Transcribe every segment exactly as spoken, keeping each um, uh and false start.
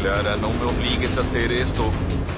Dilara, no me obligues a hacer esto.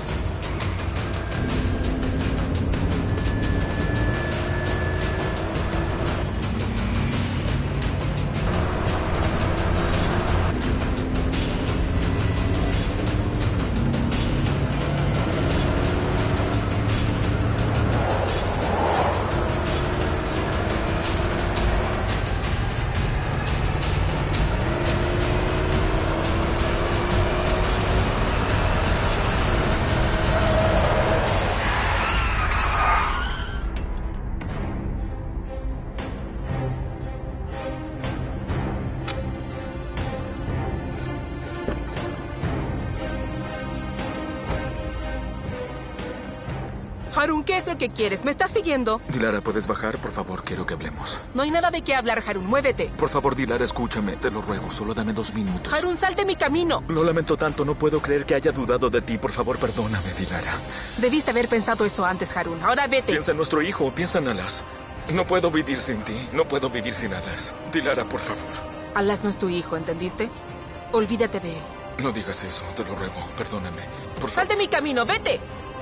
Harun, ¿qué es lo que quieres? ¿Me estás siguiendo? Dilara, ¿puedes bajar? Por favor, quiero que hablemos. No hay nada de qué hablar, Harun. Muévete. Por favor, Dilara, escúchame. Te lo ruego. Solo dame dos minutos. Harun, sal de mi camino. Lo lamento tanto. No puedo creer que haya dudado de ti. Por favor, perdóname, Dilara. Debiste haber pensado eso antes, Harun. Ahora vete. Piensa en nuestro hijo. Piensa en Alas. No puedo vivir sin ti. No puedo vivir sin Alas. Dilara, por favor. Alas no es tu hijo, ¿entendiste? Olvídate de él. No digas eso. Te lo ruego. Perdóname. Por favor. Sal de mi camino. Vete.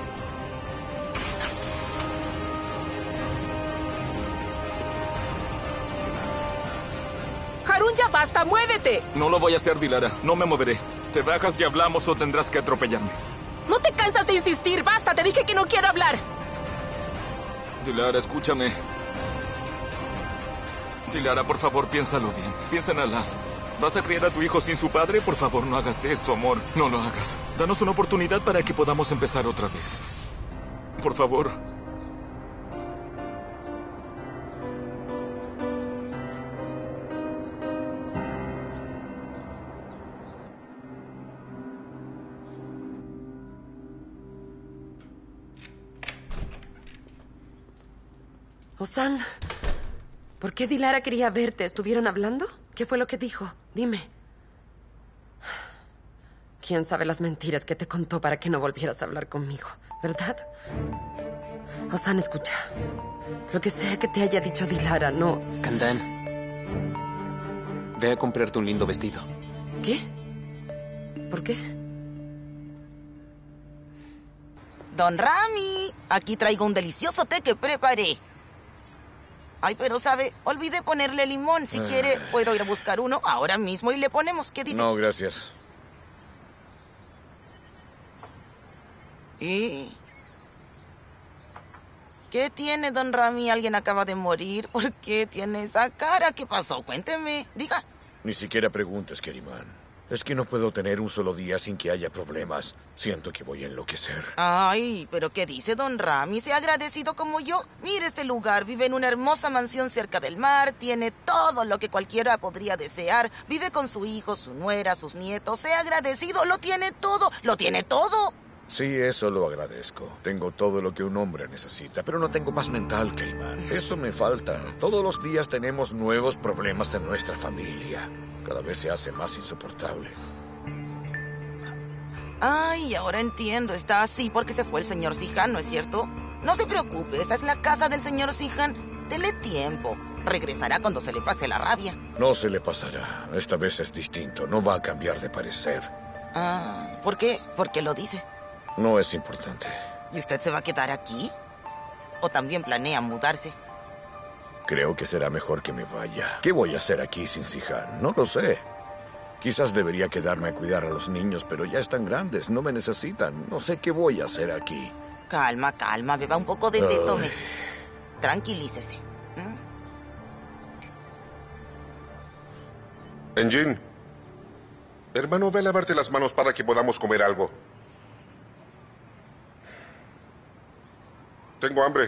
Harun, ya basta, muévete. No lo voy a hacer, Dilara. No me moveré. Te bajas y hablamos o tendrás que atropellarme. No te cansas de insistir. Basta, te dije que no quiero hablar. Dilara, escúchame. Dilara, por favor, piénsalo bien. Piensa en Alas. ¿Vas a criar a tu hijo sin su padre? Por favor, no hagas esto, amor. No lo hagas. Danos una oportunidad para que podamos empezar otra vez. Por favor. Ozan, ¿por qué Dilara quería verte? ¿Estuvieron hablando? ¿Qué fue lo que dijo? Dime. ¿Quién sabe las mentiras que te contó para que no volvieras a hablar conmigo? ¿Verdad? Ozan, escucha. Lo que sea que te haya dicho Dilara, no... Candan, ve a comprarte un lindo vestido. ¿Qué? ¿Por qué? Don Rami, aquí traigo un delicioso té que preparé. Ay, pero sabe, olvidé ponerle limón. Si quiere, puedo ir a buscar uno ahora mismo y le ponemos. ¿Qué dice? No, gracias. ¿Y qué tiene, don Rami? ¿Alguien acaba de morir? ¿Por qué tiene esa cara? ¿Qué pasó? Cuénteme, diga. Ni siquiera preguntes, Keriman. Es que no puedo tener un solo día sin que haya problemas. Siento que voy a enloquecer. Ay, ¿pero qué dice don Rami? ¿Se ha agradecido como yo? Mire este lugar. Vive en una hermosa mansión cerca del mar. Tiene todo lo que cualquiera podría desear. Vive con su hijo, su nuera, sus nietos. Sea agradecido. Lo tiene todo. Lo tiene todo. Sí, eso lo agradezco. Tengo todo lo que un hombre necesita, pero no tengo paz mental, Keriman. Eso me falta. Todos los días tenemos nuevos problemas en nuestra familia. Cada vez se hace más insoportable. Ay, ahora entiendo. Está así porque se fue el señor Sihan, ¿no es cierto? No se preocupe, esta es la casa del señor Sihan. Dele tiempo. Regresará cuando se le pase la rabia. No se le pasará. Esta vez es distinto. No va a cambiar de parecer. Ah, ¿por qué? ¿Por qué lo dice? No es importante. ¿Y usted se va a quedar aquí? ¿O también planea mudarse? Creo que será mejor que me vaya. ¿Qué voy a hacer aquí sin Sihan? No lo sé. Quizás debería quedarme a cuidar a los niños, pero ya están grandes, no me necesitan. No sé qué voy a hacer aquí. Calma, calma, beba un poco de té, tome. Tranquilícese. ¿Mm? Engin, hermano, ve a lavarte las manos para que podamos comer algo. Tengo hambre.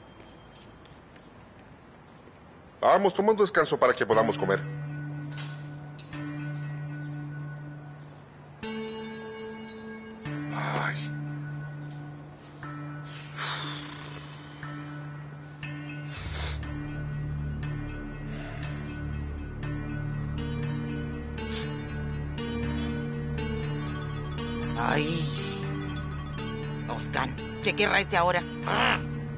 Vamos, toma un descanso para que podamos comer. Ay. Ay. Oscan, ¿qué querrá este ahora? Ah.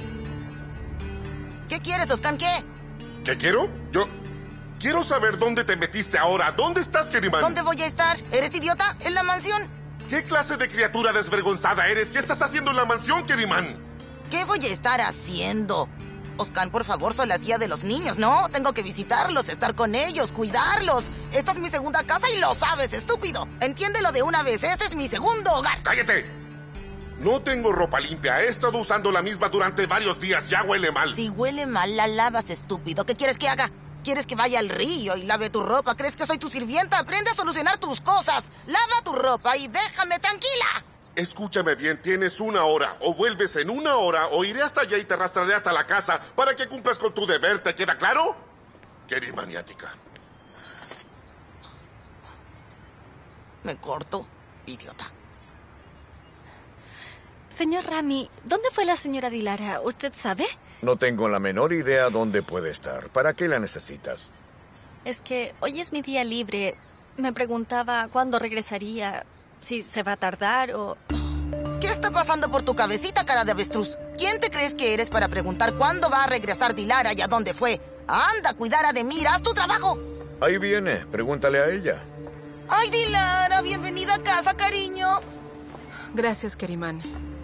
¿Qué quieres, Oscan? ¿Qué? ¿Qué quiero? Yo quiero saber dónde te metiste ahora. ¿Dónde estás, Keriman? ¿Dónde voy a estar? ¿Eres idiota? ¿En la mansión? ¿Qué clase de criatura desvergonzada eres? ¿Qué estás haciendo en la mansión, Keriman? ¿Qué voy a estar haciendo? Oscar, por favor, soy la tía de los niños, ¿no? Tengo que visitarlos, estar con ellos, cuidarlos. Esta es mi segunda casa y lo sabes, estúpido. Entiéndelo de una vez, este es mi segundo hogar. ¡Cállate! No tengo ropa limpia. He estado usando la misma durante varios días. Ya huele mal. Si huele mal, la lavas, estúpido. ¿Qué quieres que haga? ¿Quieres que vaya al río y lave tu ropa? ¿Crees que soy tu sirvienta? Aprende a solucionar tus cosas. Lava tu ropa y déjame tranquila. Escúchame bien, tienes una hora. O vuelves en una hora, o iré hasta allá y te arrastraré hasta la casa para que cumplas con tu deber. ¿Te queda claro? Keri maniática. Me corto, idiota. Señor Rami, ¿dónde fue la señora Dilara? ¿Usted sabe? No tengo la menor idea dónde puede estar. ¿Para qué la necesitas? Es que hoy es mi día libre. Me preguntaba cuándo regresaría, si se va a tardar o... ¿Qué está pasando por tu cabecita, cara de avestruz? ¿Quién te crees que eres para preguntar cuándo va a regresar Dilara y a dónde fue? Anda, cuidar a Demir, haz tu trabajo. Ahí viene, pregúntale a ella. Ay, Dilara, bienvenida a casa, cariño. Gracias, Keriman.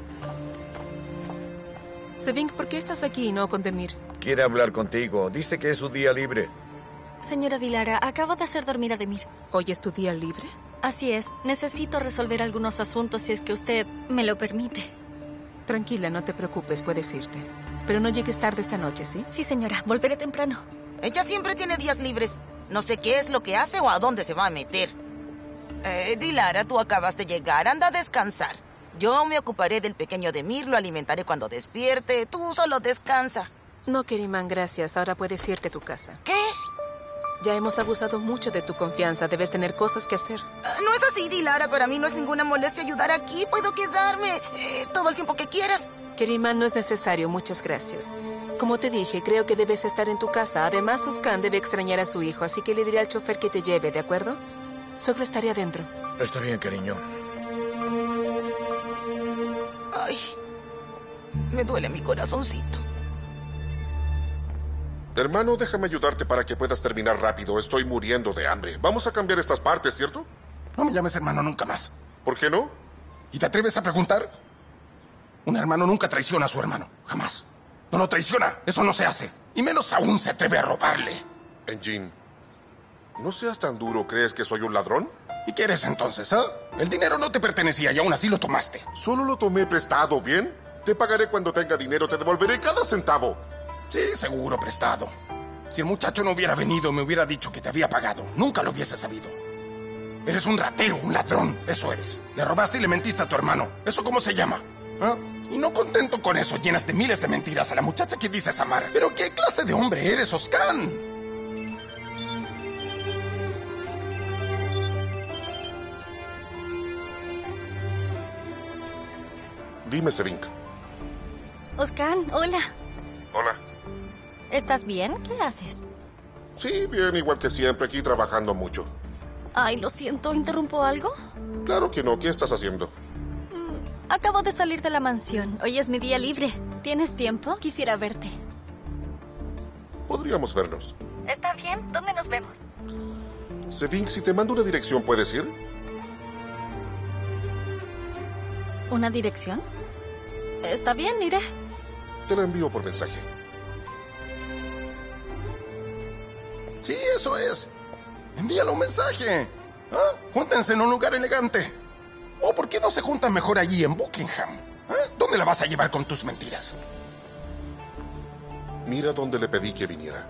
Sevink, ¿por qué estás aquí y no con Demir? Quiere hablar contigo. Dice que es su día libre. Señora Dilara, acabo de hacer dormir a Demir. ¿Hoy es tu día libre? Así es. Necesito resolver algunos asuntos si es que usted me lo permite. Tranquila, no te preocupes, puedes irte. Pero no llegues tarde esta noche, ¿sí? Sí, señora. Volveré temprano. Ella siempre tiene días libres. No sé qué es lo que hace o a dónde se va a meter. Eh, Dilara, tú acabas de llegar. Anda a descansar. Yo me ocuparé del pequeño Demir, lo alimentaré cuando despierte. Tú solo descansa. No, Keriman, gracias. Ahora puedes irte a tu casa. ¿Qué? Ya hemos abusado mucho de tu confianza. Debes tener cosas que hacer. Uh, no es así, Dilara. Para mí no es ninguna molestia ayudar aquí. Puedo quedarme eh, todo el tiempo que quieras. Keriman, no es necesario. Muchas gracias. Como te dije, creo que debes estar en tu casa. Además, Oskan debe extrañar a su hijo, así que le diré al chofer que te lleve, ¿de acuerdo? Solo estaré adentro. Está bien, cariño. Ay, me duele mi corazoncito. Hermano, déjame ayudarte para que puedas terminar rápido. Estoy muriendo de hambre. Vamos a cambiar estas partes, ¿cierto? No me llames hermano nunca más. ¿Por qué no? ¿Y te atreves a preguntar? Un hermano nunca traiciona a su hermano. Jamás. No lo traiciona. Eso no se hace. Y menos aún se atreve a robarle. Engin, no seas tan duro. ¿Crees que soy un ladrón? ¿Y qué eres entonces, ah? ¿Eh? El dinero no te pertenecía y aún así lo tomaste. Solo lo tomé prestado, ¿bien? Te pagaré cuando tenga dinero. Te devolveré cada centavo. Sí, seguro prestado. Si el muchacho no hubiera venido, me hubiera dicho que te había pagado. Nunca lo hubiese sabido. Eres un ratero, un ladrón. Eso eres. Le robaste y le mentiste a tu hermano. ¿Eso cómo se llama? ¿Ah? Y no contento con eso, llenas de miles de mentiras a la muchacha que dices amar. ¿Pero qué clase de hombre eres, Oskan? Dime, Sevink. Oskan, hola. Hola. ¿Estás bien? ¿Qué haces? Sí, bien, igual que siempre, aquí trabajando mucho. Ay, lo siento, ¿interrumpo algo? Claro que no, ¿qué estás haciendo? Mm, acabo de salir de la mansión. Hoy es mi día libre. ¿Tienes tiempo? Quisiera verte. Podríamos vernos. ¿Está bien? ¿Dónde nos vemos? Sevink, si te mando una dirección, ¿puedes ir? ¿Una dirección? Está bien, iré. Te la envío por mensaje. Sí, eso es. Envíale un mensaje. ¿Ah? Júntense en un lugar elegante. ¿O por qué no se juntan mejor allí en Buckingham? ¿Ah? ¿Dónde la vas a llevar con tus mentiras? Mira dónde le pedí que viniera.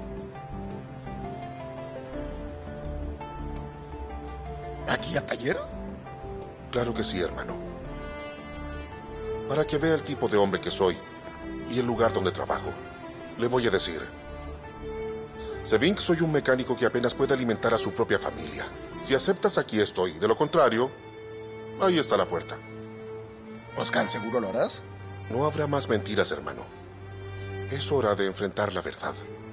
¿Aquí al taller? Claro que sí, hermano. Para que vea el tipo de hombre que soy y el lugar donde trabajo. Le voy a decir: Sevink, soy un mecánico que apenas puede alimentar a su propia familia. Si aceptas, aquí estoy. De lo contrario, ahí está la puerta. Oskan, ¿seguro lo harás? No habrá más mentiras, hermano. Es hora de enfrentar la verdad.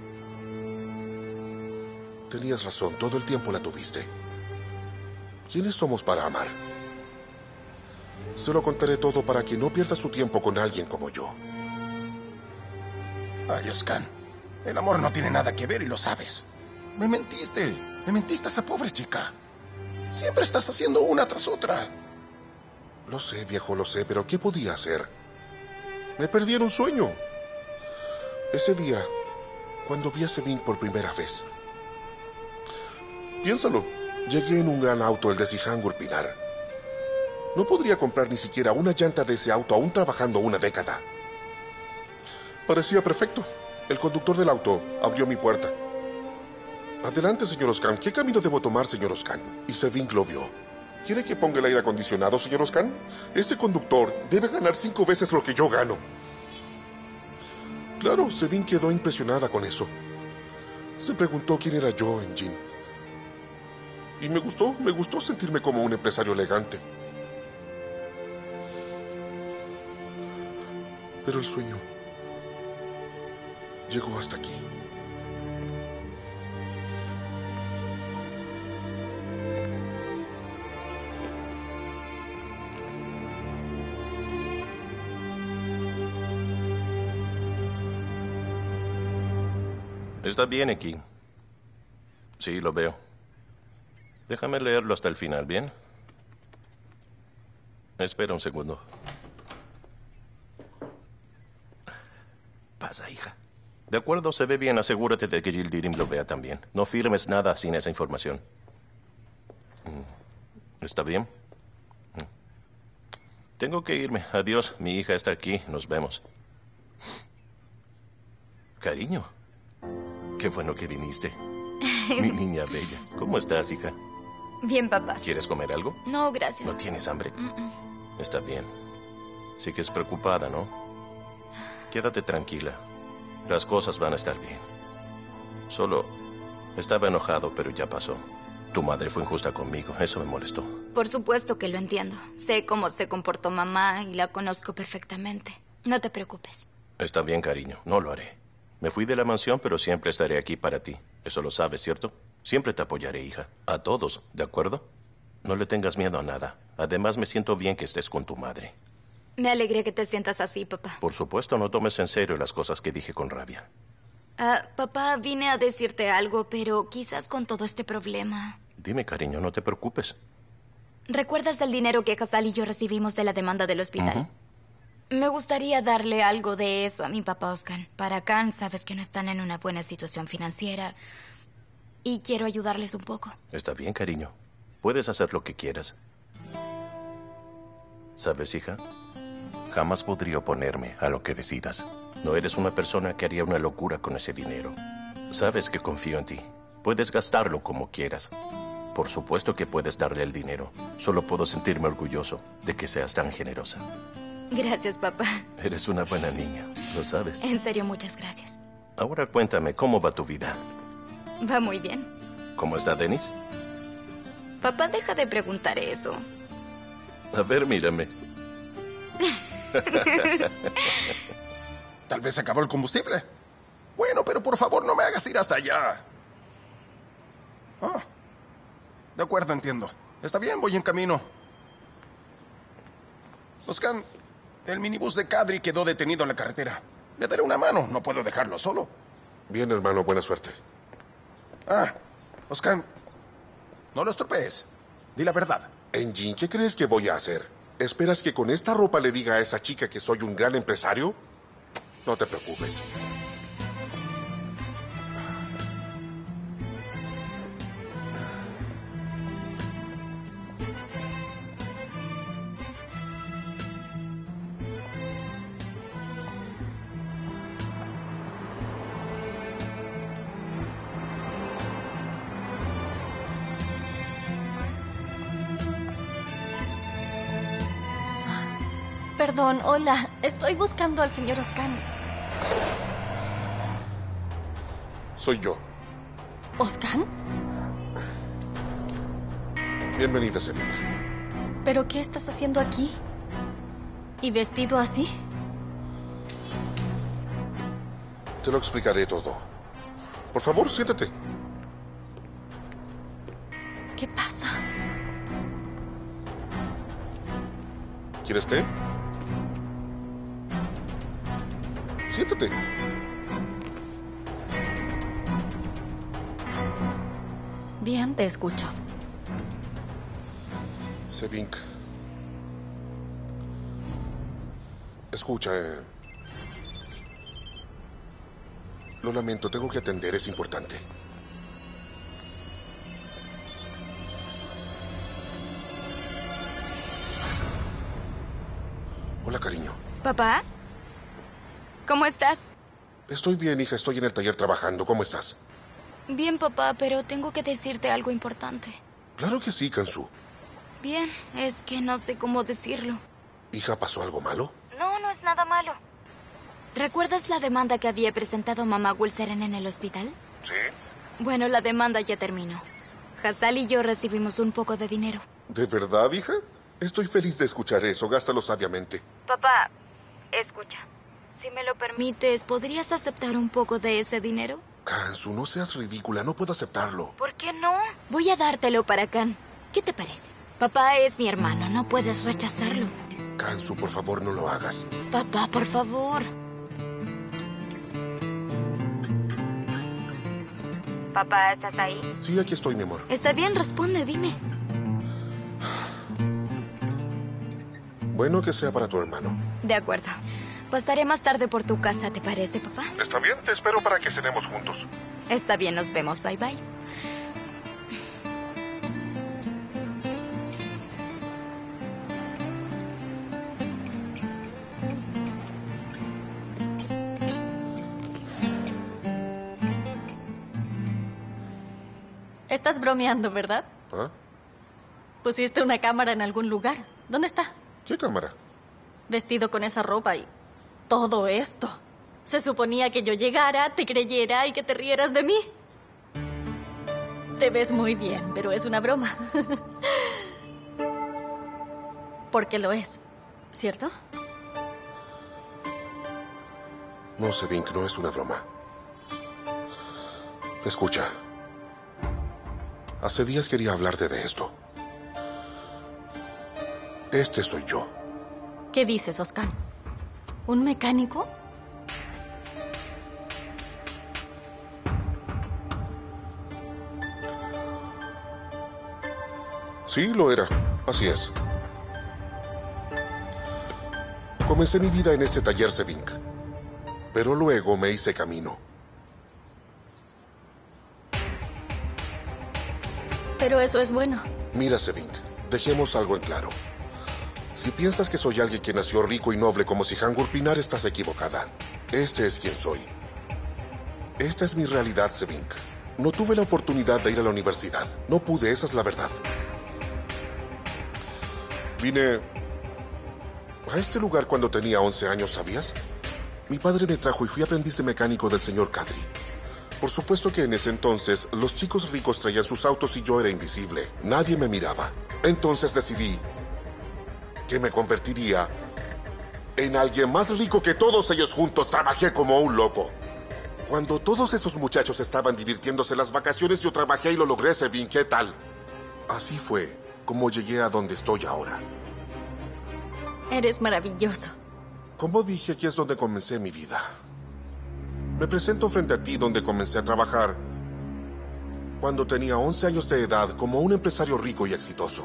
Tenías razón, todo el tiempo la tuviste. ¿Quiénes somos para amar? Se lo contaré todo para que no pierda su tiempo con alguien como yo. Ay, Oskan, el amor no tiene nada que ver y lo sabes. Me mentiste, me mentiste a esa pobre chica. Siempre estás haciendo una tras otra. Lo sé, viejo, lo sé, pero ¿qué podía hacer? Me perdí en un sueño. Ese día, cuando vi a Seving por primera vez. Piénsalo, llegué en un gran auto, el de Sihangur Pinar. No podría comprar ni siquiera una llanta de ese auto aún trabajando una década. Parecía perfecto. El conductor del auto abrió mi puerta. Adelante, señor Oscan. ¿Qué camino debo tomar, señor Oscan? Y Seving lo vio. ¿Quiere que ponga el aire acondicionado, señor Oscan? Ese conductor debe ganar cinco veces lo que yo gano. Claro, Seving quedó impresionada con eso. Se preguntó quién era yo en Jin. Y me gustó, me gustó sentirme como un empresario elegante. Pero el sueño llegó hasta aquí. Está bien aquí. Sí, lo veo. Déjame leerlo hasta el final, ¿bien? Espera un segundo. Pasa, hija. De acuerdo, se ve bien. Asegúrate de que Yildirim lo vea también. No firmes nada sin esa información. ¿Está bien? Tengo que irme. Adiós. Mi hija está aquí. Nos vemos. Cariño. Qué bueno que viniste. Mi niña bella. ¿Cómo estás, hija? Bien, papá. ¿Quieres comer algo? No, gracias. ¿No tienes hambre? Mm-mm. Está bien. Sí que es preocupada, ¿no? Quédate tranquila. Las cosas van a estar bien. Solo estaba enojado, pero ya pasó. Tu madre fue injusta conmigo. Eso me molestó. Por supuesto que lo entiendo. Sé cómo se comportó mamá y la conozco perfectamente. No te preocupes. Está bien, cariño. No lo haré. Me fui de la mansión, pero siempre estaré aquí para ti. Eso lo sabes, ¿cierto? Siempre te apoyaré, hija. A todos, ¿de acuerdo? No le tengas miedo a nada. Además, me siento bien que estés con tu madre. Me alegré que te sientas así, papá. Por supuesto, no tomes en serio las cosas que dije con rabia. Ah, papá, vine a decirte algo, pero quizás con todo este problema... Dime, cariño, no te preocupes. ¿Recuerdas el dinero que Casal y yo recibimos de la demanda del hospital? Uh-huh. Me gustaría darle algo de eso a mi papá Oscan. Para Khan, sabes que no están en una buena situación financiera. Y quiero ayudarles un poco. Está bien, cariño. Puedes hacer lo que quieras. ¿Sabes, hija? Jamás podría oponerme a lo que decidas. No eres una persona que haría una locura con ese dinero. Sabes que confío en ti. Puedes gastarlo como quieras. Por supuesto que puedes darle el dinero. Solo puedo sentirme orgulloso de que seas tan generosa. Gracias, papá. Eres una buena niña, ¿lo sabes? En serio, muchas gracias. Ahora cuéntame, ¿cómo va tu vida? Va muy bien. ¿Cómo está Dennis? Papá, deja de preguntar eso. A ver, mírame. Tal vez se acabó el combustible. Bueno, pero por favor no me hagas ir hasta allá. Ah, de acuerdo, entiendo. Está bien, voy en camino. Oscan, el minibús de Kadri quedó detenido en la carretera. Le daré una mano, no puedo dejarlo solo. Bien, hermano, buena suerte. Ah, Oscan, no lo estropees. Di la verdad. Enjin, ¿qué crees que voy a hacer? ¿Esperas que con esta ropa le diga a esa chica que soy un gran empresario? No te preocupes. Perdón, hola. Estoy buscando al señor Oscan. Soy yo. ¿Oscan? Bienvenida, Seving. ¿Pero qué estás haciendo aquí? ¿Y vestido así? Te lo explicaré todo. Por favor, siéntate. ¿Qué pasa? ¿Quieres té? Siéntate. Bien, te escucho. Seving, Escucha, eh... Lo lamento, tengo que atender, es importante. Hola, cariño. ¿Papá? ¿Cómo estás? Estoy bien, hija, estoy en el taller trabajando. ¿Cómo estás? Bien, papá, pero tengo que decirte algo importante. Claro que sí, Kansu. Bien, es que no sé cómo decirlo. Hija, ¿pasó algo malo? No, no es nada malo. ¿Recuerdas la demanda que había presentado mamá Wilseren en el hospital? Sí. Bueno, la demanda ya terminó. Hassal y yo recibimos un poco de dinero. ¿De verdad, hija? Estoy feliz de escuchar eso. Gástalo sabiamente. Papá, escucha. Si me lo permites, ¿podrías aceptar un poco de ese dinero? Kansu, no seas ridícula. No puedo aceptarlo. ¿Por qué no? Voy a dártelo para Khan. ¿Qué te parece? Papá es mi hermano. No puedes rechazarlo. Kansu, por favor, no lo hagas. Papá, por favor. Papá, ¿estás ahí? Sí, aquí estoy, mi amor. Está bien, responde, dime. Bueno, que sea para tu hermano. De acuerdo. Pasaré más tarde por tu casa, ¿te parece, papá? Está bien, te espero para que cenemos juntos. Está bien, nos vemos. Bye, bye. Estás bromeando, ¿verdad? ¿Ah? Pusiste una cámara en algún lugar. ¿Dónde está? ¿Qué cámara? Vestido con esa ropa y todo esto. Se suponía que yo llegara, te creyera y que te rieras de mí. Te ves muy bien, pero es una broma. Porque lo es, ¿cierto? No, Sevink, no es una broma. Escucha. Hace días quería hablarte de esto. Este soy yo. ¿Qué dices, Oscar? ¿Un mecánico? Sí, lo era. Así es. Comencé mi vida en este taller Sevink. Pero luego me hice camino. Pero eso es bueno. Mira, Sevink, dejemos algo en claro. Si piensas que soy alguien que nació rico y noble como Sihan Gurpinar, estás equivocada. Este es quien soy. Esta es mi realidad, Sevink. No tuve la oportunidad de ir a la universidad. No pude, esa es la verdad. Vine a este lugar cuando tenía once años, ¿sabías? Mi padre me trajo y fui aprendiz de mecánico del señor Kadri. Por supuesto que en ese entonces los chicos ricos traían sus autos y yo era invisible. Nadie me miraba. Entonces decidí que me convertiría en alguien más rico que todos ellos juntos. Trabajé como un loco. Cuando todos esos muchachos estaban divirtiéndose en las vacaciones, yo trabajé y lo logré, Sevin. ¿Qué tal? Así fue como llegué a donde estoy ahora. Eres maravilloso. Como dije, aquí es donde comencé mi vida. Me presento frente a ti donde comencé a trabajar cuando tenía once años de edad como un empresario rico y exitoso.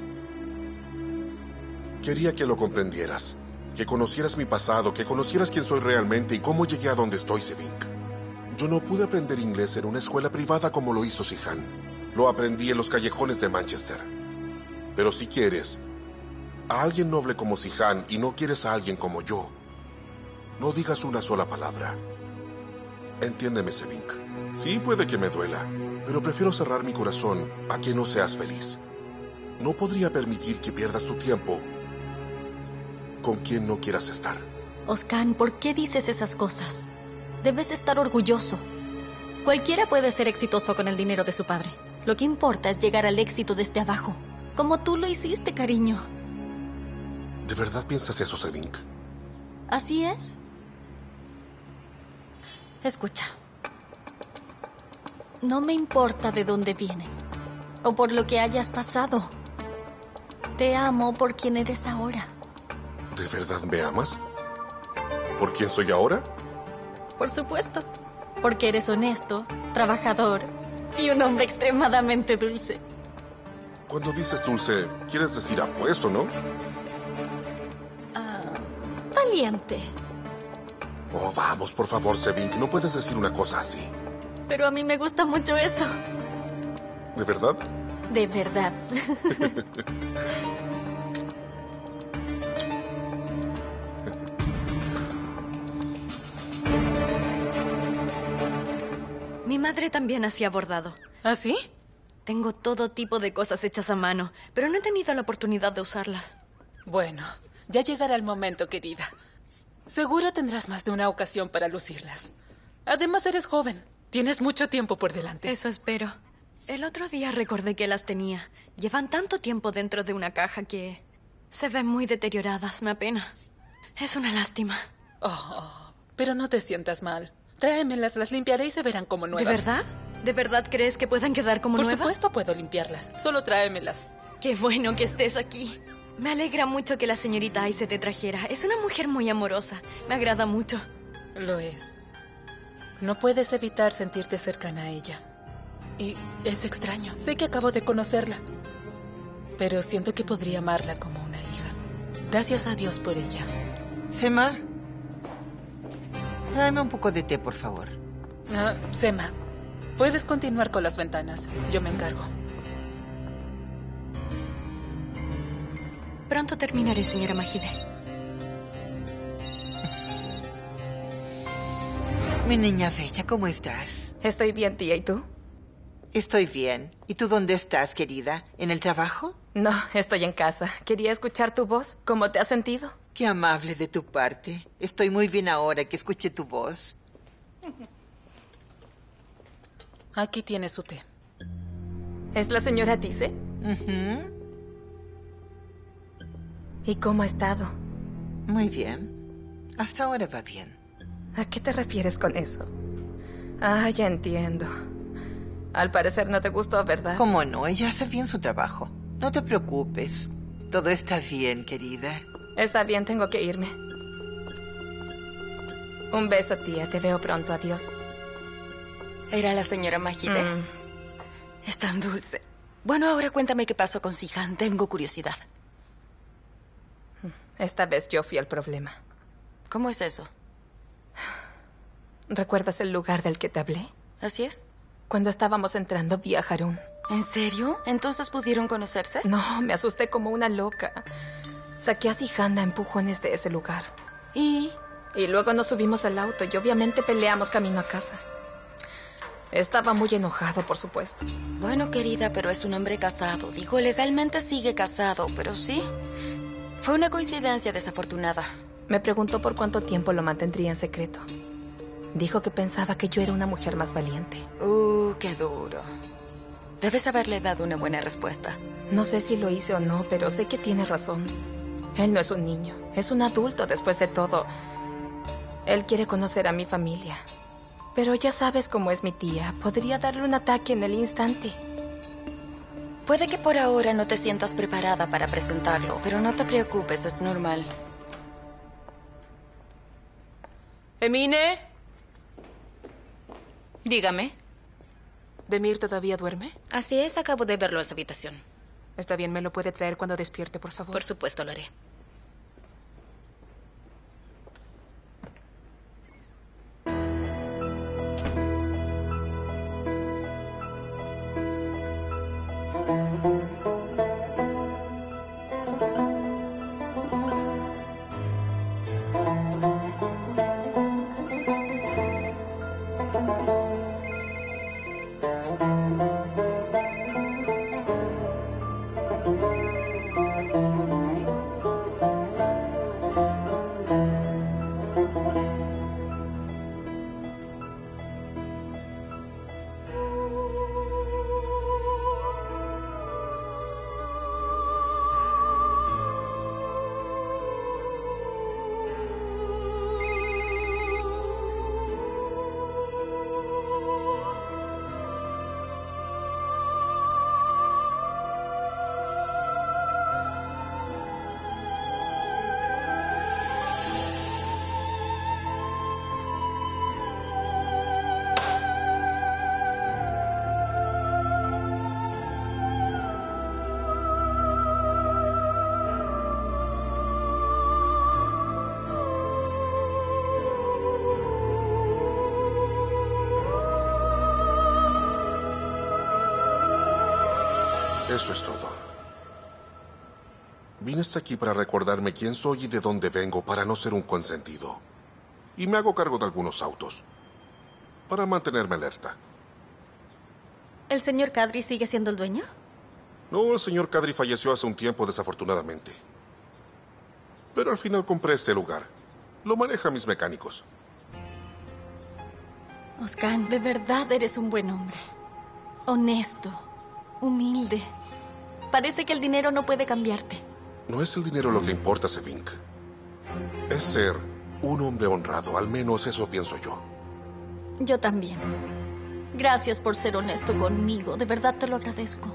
Quería que lo comprendieras, que conocieras mi pasado, que conocieras quién soy realmente y cómo llegué a donde estoy, Sevink. Yo no pude aprender inglés en una escuela privada como lo hizo Sihan. Lo aprendí en los callejones de Manchester. Pero si quieres a alguien noble como Sihan y no quieres a alguien como yo, no digas una sola palabra. Entiéndeme, Sevink. Sí, puede que me duela, pero prefiero cerrar mi corazón a que no seas feliz. No podría permitir que pierdas tu tiempo con quien no quieras estar. Oscar, ¿por qué dices esas cosas? Debes estar orgulloso. Cualquiera puede ser exitoso con el dinero de su padre. Lo que importa es llegar al éxito desde abajo, como tú lo hiciste, cariño. ¿De verdad piensas eso, Sevink? Así es. Escucha. No me importa de dónde vienes o por lo que hayas pasado. Te amo por quien eres ahora. ¿De verdad me amas? ¿Por quién soy ahora? Por supuesto. Porque eres honesto, trabajador y un hombre extremadamente dulce. Cuando dices dulce, quieres decir apuesto, ¿no? Ah, tal valiente. Oh, vamos, por favor, Sevink. No puedes decir una cosa así. Pero a mí me gusta mucho eso. ¿De verdad? De verdad. Mi madre también hacía bordado. ¿Ah, sí? Tengo todo tipo de cosas hechas a mano, pero no he tenido la oportunidad de usarlas. Bueno, ya llegará el momento, querida. Seguro tendrás más de una ocasión para lucirlas. Además, eres joven. Tienes mucho tiempo por delante. Eso espero. El otro día recordé que las tenía. Llevan tanto tiempo dentro de una caja que se ven muy deterioradas. Me apena. Es una lástima. Oh, oh, pero no te sientas mal. Tráemelas, las limpiaré y se verán como nuevas. ¿De verdad? ¿De verdad crees que puedan quedar como Por nuevas? Por supuesto puedo limpiarlas. Solo tráemelas. Qué bueno que estés aquí. Me alegra mucho que la señorita Aise te trajera. Es una mujer muy amorosa. Me agrada mucho. Lo es. No puedes evitar sentirte cercana a ella. Y es extraño. Sé que acabo de conocerla. Pero siento que podría amarla como una hija. Gracias a Dios por ella. Sema, tráeme un poco de té, por favor. Ah, Sema, puedes continuar con las ventanas. Yo me encargo. Pronto terminaré, señora Majide. Mi niña bella, ¿cómo estás? Estoy bien, tía. ¿Y tú? Estoy bien. ¿Y tú dónde estás, querida? ¿En el trabajo? No, estoy en casa. Quería escuchar tu voz. ¿Cómo te has sentido? Qué amable de tu parte. Estoy muy bien ahora que escuché tu voz. Aquí tiene su té. ¿Es la señora Tise? Uh-huh. ¿Y cómo ha estado? Muy bien. Hasta ahora va bien. ¿A qué te refieres con eso? Ah, ya entiendo. Al parecer no te gustó, ¿verdad? ¿Cómo no? Ella hace bien su trabajo. No te preocupes. Todo está bien, querida. Está bien, tengo que irme. Un beso, tía. Te veo pronto. Adiós. ¿Era la señora Majide? Mm. Es tan dulce. Bueno, ahora cuéntame qué pasó con Sihan. Tengo curiosidad. Esta vez yo fui el problema. ¿Cómo es eso? ¿Recuerdas el lugar del que te hablé? Así es. Cuando estábamos entrando vi a Harun. ¿En serio? ¿Entonces pudieron conocerse? No, me asusté como una loca. Saqué a Sihan a empujones de ese lugar. ¿Y? Y luego nos subimos al auto y obviamente peleamos camino a casa. Estaba muy enojado, por supuesto. Bueno, querida, pero es un hombre casado. Digo, legalmente sigue casado, pero sí. Fue una coincidencia desafortunada. Me preguntó por cuánto tiempo lo mantendría en secreto. Dijo que pensaba que yo era una mujer más valiente. Uh, qué duro. Debes haberle dado una buena respuesta. No sé si lo hice o no, pero sé que tiene razón. Él no es un niño, es un adulto después de todo. Él quiere conocer a mi familia. Pero ya sabes cómo es mi tía. Podría darle un ataque en el instante. Puede que por ahora no te sientas preparada para presentarlo, pero no te preocupes, es normal. Emine. Dígame. ¿Demir todavía duerme? Así es, acabo de verlo en su habitación. Está bien, ¿me lo puede traer cuando despierte, por favor? Por supuesto, lo haré. Eso es todo. Vine hasta aquí para recordarme quién soy y de dónde vengo para no ser un consentido. Y me hago cargo de algunos autos. Para mantenerme alerta. ¿El señor Kadri sigue siendo el dueño? No, el señor Kadri falleció hace un tiempo, desafortunadamente. Pero al final compré este lugar. Lo manejan mis mecánicos. Oskan, de verdad eres un buen hombre. Honesto, humilde. Parece que el dinero no puede cambiarte. No es el dinero lo que importa, Sevink. Es ser un hombre honrado, al menos eso pienso yo. Yo también. Gracias por ser honesto conmigo, de verdad te lo agradezco.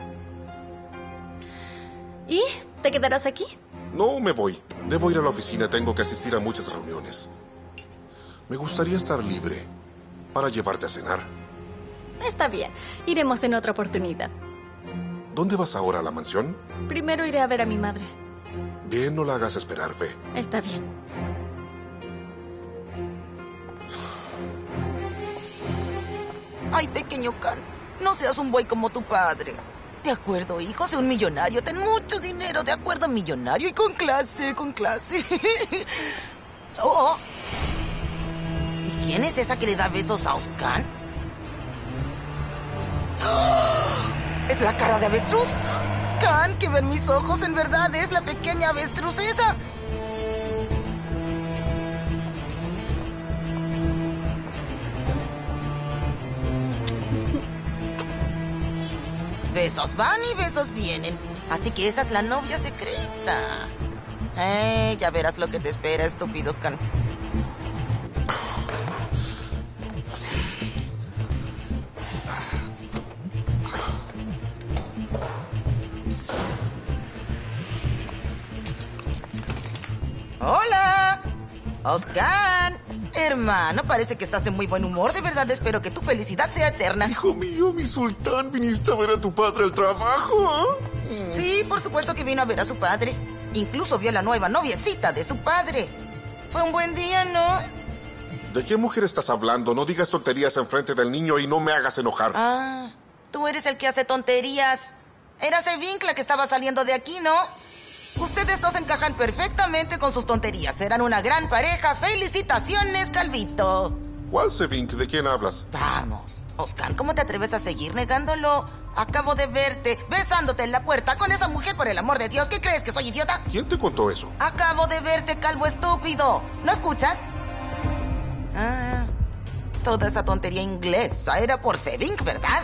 ¿Y te quedarás aquí? No, me voy. Debo ir a la oficina, tengo que asistir a muchas reuniones. Me gustaría estar libre para llevarte a cenar. Está bien, iremos en otra oportunidad. ¿Dónde vas ahora, a la mansión? Primero iré a ver a mi madre. Bien, no la hagas esperar, ve. Está bien. Ay, pequeño Khan, no seas un buey como tu padre. De acuerdo, hijo, sé un millonario, ten mucho dinero, de acuerdo, millonario y con clase, con clase. Oh. ¿Y quién es esa que le da besos a Oskan? ¿Es la cara de avestruz? Khan, que ven mis ojos, en verdad es la pequeña avestruz esa. Besos van y besos vienen. Así que esa es la novia secreta. Eh, ya verás lo que te espera, estúpido Oskan. ¡Hola! ¡Oskan! Hermano, parece que estás de muy buen humor. De verdad espero que tu felicidad sea eterna. Hijo mío, mi sultán, ¿viniste a ver a tu padre al trabajo? ¿Eh? Sí, por supuesto que vino a ver a su padre. Incluso vio a la nueva noviecita de su padre. Fue un buen día, ¿no? ¿De qué mujer estás hablando? No digas tonterías enfrente del niño y no me hagas enojar. Ah, tú eres el que hace tonterías. Era Sevink la que estaba saliendo de aquí, ¿no? Ustedes dos encajan perfectamente con sus tonterías. Serán una gran pareja. ¡Felicitaciones, Calvito! ¿Cuál Sevink? ¿De quién hablas? Vamos. Oskan, ¿cómo te atreves a seguir negándolo? Acabo de verte besándote en la puerta con esa mujer, por el amor de Dios. ¿Qué crees, que soy idiota? ¿Quién te contó eso? Acabo de verte, calvo estúpido. ¿No escuchas? Ah, toda esa tontería inglesa era por Sevink, ¿verdad?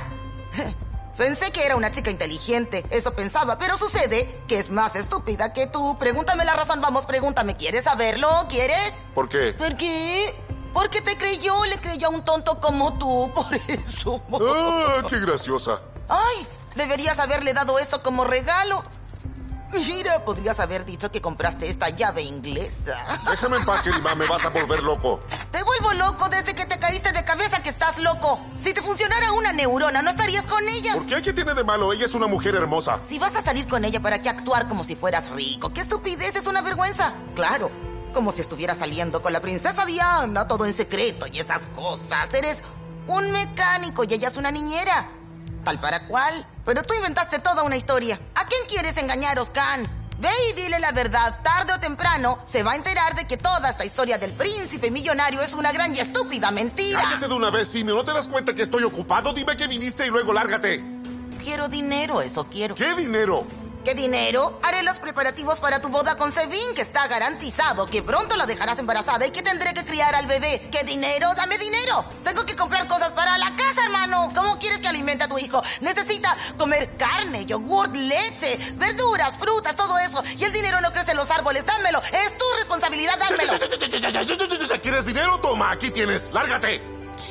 Pensé que era una chica inteligente, eso pensaba, pero sucede que es más estúpida que tú. Pregúntame la razón, vamos, pregúntame. ¿Quieres saberlo? ¿Quieres? ¿Por qué? ¿Por qué? Porque te creyó, le creyó a un tonto como tú, por eso. ¡Ah, qué graciosa! ¡Ay! Deberías haberle dado esto como regalo. Mira, podrías haber dicho que compraste esta llave inglesa. Déjame en paz, Kerima, me vas a volver loco. Te vuelvo loco desde que te caíste de cabeza que estás loco. Si te funcionara una neurona, no estarías con ella. ¿Por qué? ¿Qué tiene de malo? Ella es una mujer hermosa. Si vas a salir con ella, ¿para qué actuar como si fueras rico? ¡Qué estupidez! Es una vergüenza. Claro, como si estuviera saliendo con la princesa Diana, todo en secreto y esas cosas. Eres un mecánico y ella es una niñera. Tal para cual. Pero tú inventaste toda una historia. ¿A quién quieres engañar, Oskan? Ve y dile la verdad. Tarde o temprano se va a enterar de que toda esta historia del príncipe millonario es una gran y estúpida mentira. Cállate de una vez, Simio. ¿No te das cuenta que estoy ocupado? Dime que viniste y luego lárgate. Quiero dinero, eso quiero. ¿Qué dinero? ¿Qué dinero? Haré los preparativos para tu boda con Sevink, que está garantizado que pronto la dejarás embarazada y que tendré que criar al bebé. ¿Qué dinero? ¡Dame dinero! Tengo que comprar cosas para la casa, hermano. ¿Cómo quieres que alimente a tu hijo? Necesita comer carne, yogurt, leche, verduras, frutas, todo eso. Y el dinero no crece en los árboles. ¡Dámelo! Es tu responsabilidad, dámelo. ¿Quieres dinero? Toma, aquí tienes. ¡Lárgate!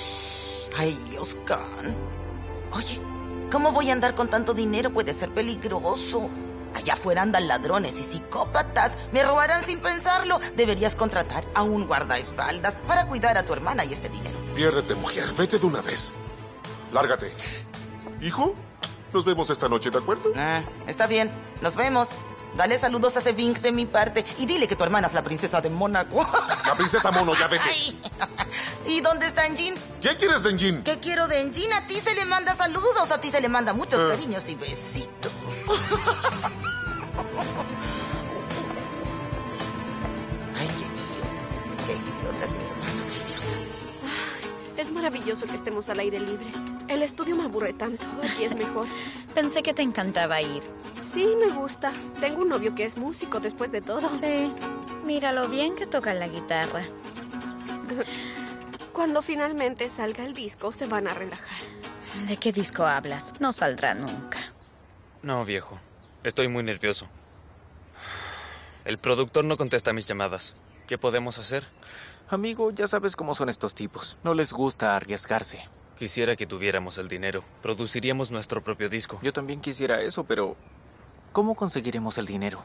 Ay, Oskan. Oye, ¿cómo voy a andar con tanto dinero? Puede ser peligroso. Allá afuera andan ladrones y psicópatas. Me robarán sin pensarlo. Deberías contratar a un guardaespaldas para cuidar a tu hermana y este dinero. Piérdete, mujer. Vete de una vez. Lárgate. Hijo, nos vemos esta noche, ¿de acuerdo? Ah, está bien. Nos vemos. Dale saludos a Sevink de mi parte y dile que tu hermana es la princesa de Mónaco. La princesa Mono, ya vete. Ay. ¿Y dónde está Engin? ¿Qué quieres de Engin? ¿Qué quiero de Engin? A ti se le manda saludos, a ti se le manda muchos uh. cariños y besitos. Ay, qué idiota. Qué idiota es mi hermano, qué idiota. Es maravilloso que estemos al aire libre. El estudio me aburre tanto. Aquí es mejor. Pensé que te encantaba ir. Sí, me gusta. Tengo un novio que es músico después de todo. Sí. Mira lo bien que toca la guitarra. Cuando finalmente salga el disco, se van a relajar. ¿De qué disco hablas? No saldrá nunca. No, viejo. Estoy muy nervioso. El productor no contesta mis llamadas. ¿Qué podemos hacer? Amigo, ya sabes cómo son estos tipos. No les gusta arriesgarse. Quisiera que tuviéramos el dinero. Produciríamos nuestro propio disco. Yo también quisiera eso, pero ¿cómo conseguiremos el dinero?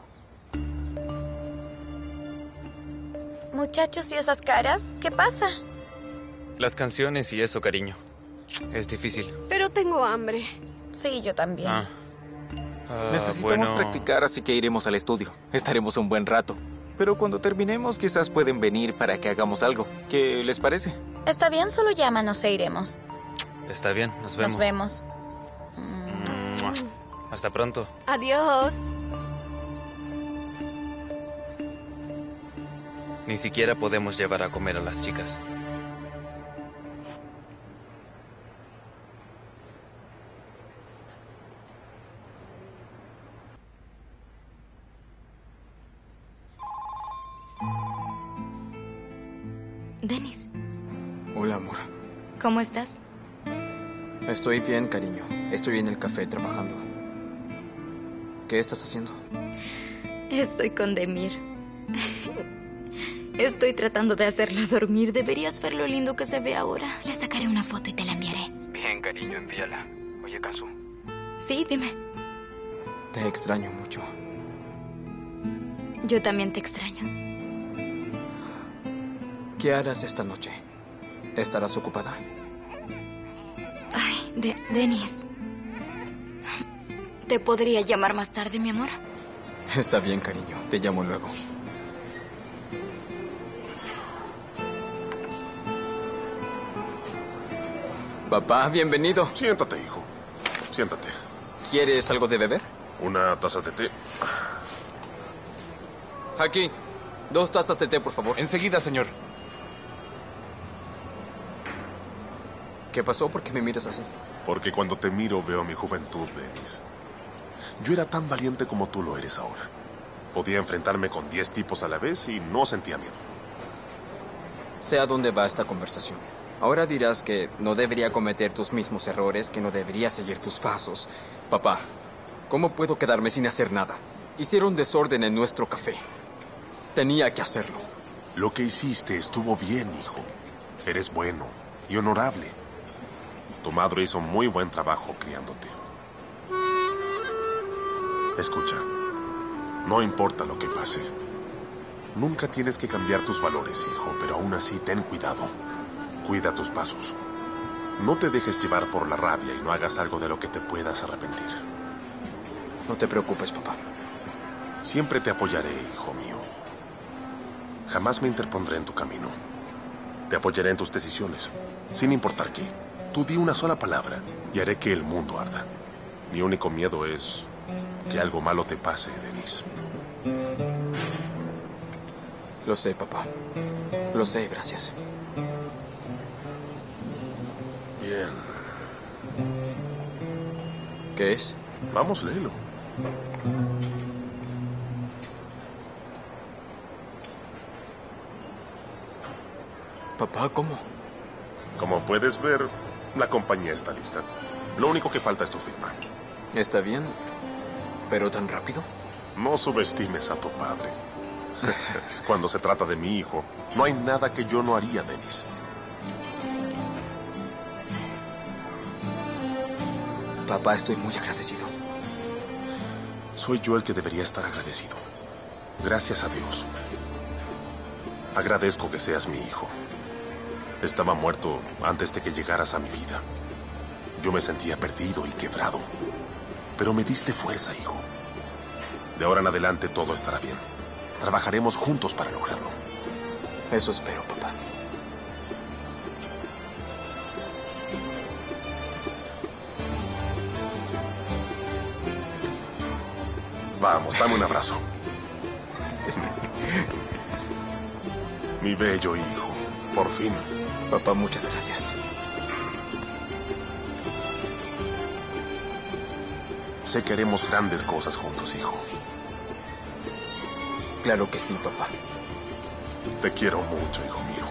Muchachos, ¿y esas caras? ¿Qué pasa? Las canciones y eso, cariño. Es difícil. Pero tengo hambre. Sí, yo también. Ah. Ah, Necesitamos bueno. practicar, así que iremos al estudio. Estaremos un buen rato. Pero cuando terminemos, quizás pueden venir para que hagamos algo. ¿Qué les parece? Está bien, solo llámanos e iremos. Está bien, nos vemos. Nos vemos. Mua. Hasta pronto. Adiós. Ni siquiera podemos llevar a comer a las chicas. Dennis, Hola, amor. ¿cómo estás? Estoy bien, cariño. Estoy en el café trabajando. ¿Qué estás haciendo? Estoy con Demir. Estoy tratando de hacerlo dormir. Deberías ver lo lindo que se ve ahora. Le sacaré una foto y te la enviaré. Bien, cariño, envíala. Oye, Kazu. Sí, dime. Te extraño mucho. Yo también te extraño. ¿Qué harás esta noche? ¿Estarás ocupada? Ay, de Dennis. ¿Te podría llamar más tarde, mi amor? Está bien, cariño. Te llamo luego. Papá, bienvenido. Siéntate, hijo. Siéntate. ¿Quieres algo de beber? Una taza de té. Aquí. Dos tazas de té, por favor. Enseguida, señor. ¿Qué pasó? ¿Por qué me miras así? Porque cuando te miro veo mi juventud, Dennis. Yo era tan valiente como tú lo eres ahora. Podía enfrentarme con diez tipos a la vez y no sentía miedo. Sé a dónde va esta conversación. Ahora dirás que no debería cometer tus mismos errores, que no debería seguir tus pasos. Papá, ¿cómo puedo quedarme sin hacer nada? Hicieron desorden en nuestro café. Tenía que hacerlo. Lo que hiciste estuvo bien, hijo. Eres bueno y honorable. Tu madre hizo muy buen trabajo criándote. Escucha, no importa lo que pase. Nunca tienes que cambiar tus valores, hijo, pero aún así ten cuidado. Cuida tus pasos. No te dejes llevar por la rabia y no hagas algo de lo que te puedas arrepentir. No te preocupes, papá. Siempre te apoyaré, hijo mío. Jamás me interpondré en tu camino. Te apoyaré en tus decisiones, sin importar qué. Tú di una sola palabra y haré que el mundo arda. Mi único miedo es que algo malo te pase, Dennis. Lo sé, papá. Lo sé, gracias. Bien. ¿Qué es? Vamos, léelo. Papá, ¿cómo? Como puedes ver, la compañía está lista. Lo único que falta es tu firma. Está bien, pero tan rápido. No subestimes a tu padre. Cuando se trata de mi hijo, no hay nada que yo no haría, Dennis. Papá, estoy muy agradecido. Soy yo el que debería estar agradecido. Gracias a Dios. Agradezco que seas mi hijo. Estaba muerto antes de que llegaras a mi vida. Yo me sentía perdido y quebrado. Pero me diste fuerza, hijo. De ahora en adelante todo estará bien. Trabajaremos juntos para lograrlo. Eso espero, papá. Vamos, dame un abrazo. Mi bello hijo, por fin. Papá, muchas gracias. Sé que haremos grandes cosas juntos, hijo. Claro que sí, papá. Te quiero mucho, hijo mío.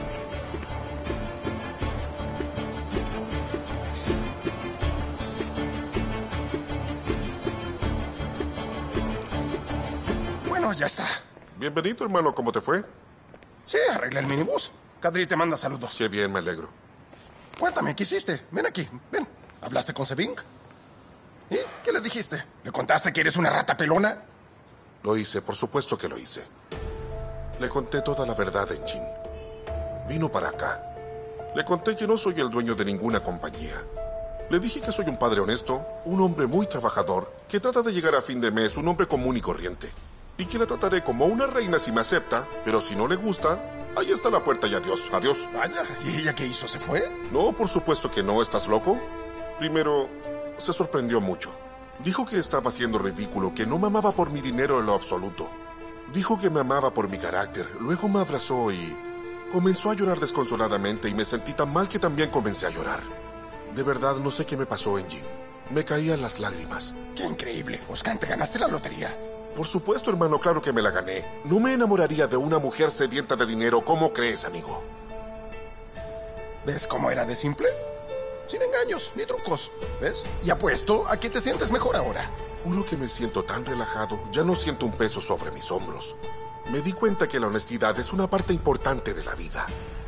Bueno, ya está. Bienvenido, hermano. ¿Cómo te fue? Sí, arreglé el minibús. Kadri te manda saludos. Qué bien, me alegro. Cuéntame, ¿qué hiciste? Ven aquí, ven. ¿Hablaste con Seving? ¿Y qué le dijiste? ¿Le contaste que eres una rata pelona? Lo hice, por supuesto que lo hice. Le conté toda la verdad en Jin. Vino para acá. Le conté que no soy el dueño de ninguna compañía. Le dije que soy un padre honesto, un hombre muy trabajador, que trata de llegar a fin de mes, un hombre común y corriente. Y que la trataré como una reina si me acepta, pero si no le gusta, ahí está la puerta y adiós, adiós. Vaya, ¿y ella qué hizo? ¿Se fue? No, por supuesto que no, ¿estás loco? Primero, se sorprendió mucho. Dijo que estaba siendo ridículo, que no me amaba por mi dinero en lo absoluto. Dijo que me amaba por mi carácter, luego me abrazó y comenzó a llorar desconsoladamente y me sentí tan mal que también comencé a llorar. De verdad, no sé qué me pasó en Jin. Me caían las lágrimas. ¡Qué increíble! Oscar, te ganaste la lotería. Por supuesto, hermano, claro que me la gané. No me enamoraría de una mujer sedienta de dinero. ¿Cómo crees, amigo? ¿Ves cómo era de simple? Sin engaños ni trucos. ¿Ves? Y apuesto a que te sientes mejor ahora. Juro que me siento tan relajado. Ya no siento un peso sobre mis hombros. Me di cuenta que la honestidad es una parte importante de la vida.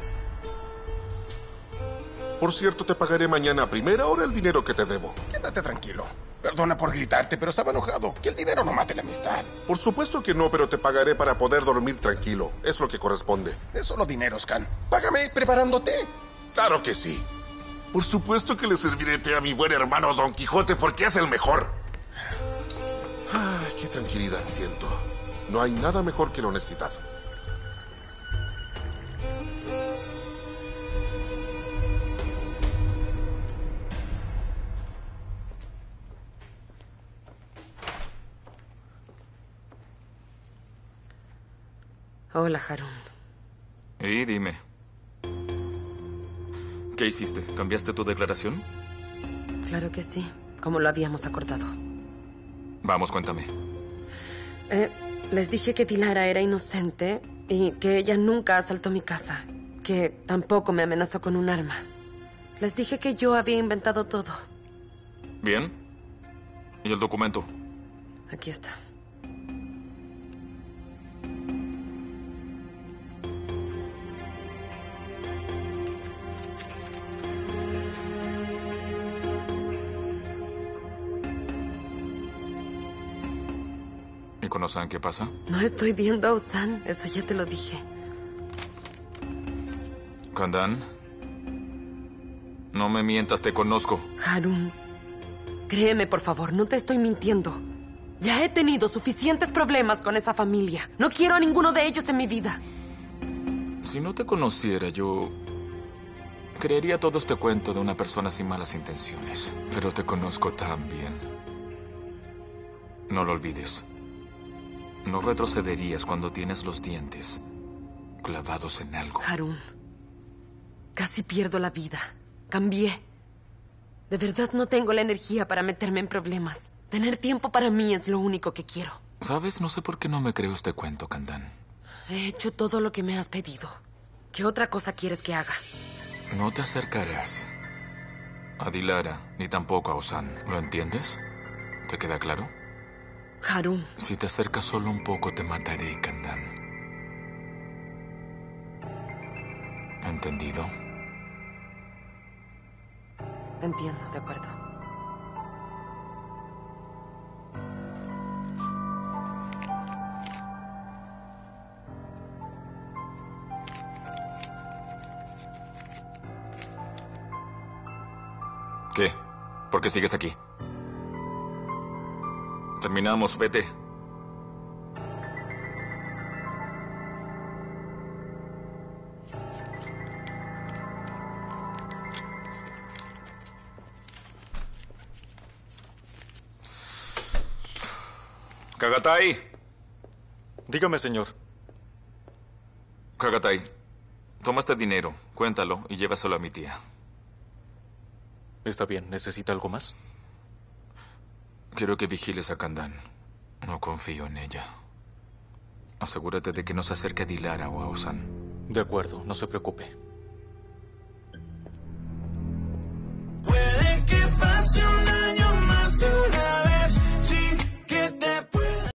Por cierto, te pagaré mañana a primera hora el dinero que te debo. Quédate tranquilo. Perdona por gritarte, pero estaba enojado. Que el dinero no mate la amistad. Por supuesto que no, pero te pagaré para poder dormir tranquilo. Es lo que corresponde. Es solo dinero, Scan. Págame preparándote. Claro que sí. Por supuesto que le serviré té a mi buen hermano Don Quijote porque es el mejor. Ay, qué tranquilidad siento. No hay nada mejor que la honestidad. Hola, Harun. Y dime. ¿Qué hiciste? ¿Cambiaste tu declaración? Claro que sí, como lo habíamos acordado. Vamos, cuéntame. Eh, les dije que Dilara era inocente y que ella nunca asaltó mi casa, que tampoco me amenazó con un arma. Les dije que yo había inventado todo. Bien. ¿Y el documento? Aquí está. ¿Y con Osan qué pasa? No estoy viendo a Osan, eso ya te lo dije. Kandan, no me mientas, te conozco. Harun, créeme, por favor, no te estoy mintiendo. Ya he tenido suficientes problemas con esa familia. No quiero a ninguno de ellos en mi vida. Si no te conociera, yo creería todo este cuento de una persona sin malas intenciones. Pero te conozco tan bien. No lo olvides. No retrocederías cuando tienes los dientes clavados en algo. Harun, casi pierdo la vida. Cambié. De verdad no tengo la energía para meterme en problemas. Tener tiempo para mí es lo único que quiero. ¿Sabes? No sé por qué no me creo este cuento, Kandan. He hecho todo lo que me has pedido. ¿Qué otra cosa quieres que haga? No te acercarás a Dilara ni tampoco a Osan. ¿Lo entiendes? ¿Te queda claro? Harun. Si te acercas solo un poco, te mataré, Kandan. ¿Entendido? Entiendo, de acuerdo. ¿Qué? ¿Por qué sigues aquí? Terminamos, vete. Kagatai. Dígame, señor. Kagatai, toma este dinero, cuéntalo y llévaselo a mi tía. Está bien. ¿Necesita algo más? Quiero que vigiles a Kandan. No confío en ella. Asegúrate de que no se acerque a Dilara o a Osan. De acuerdo, no se preocupe.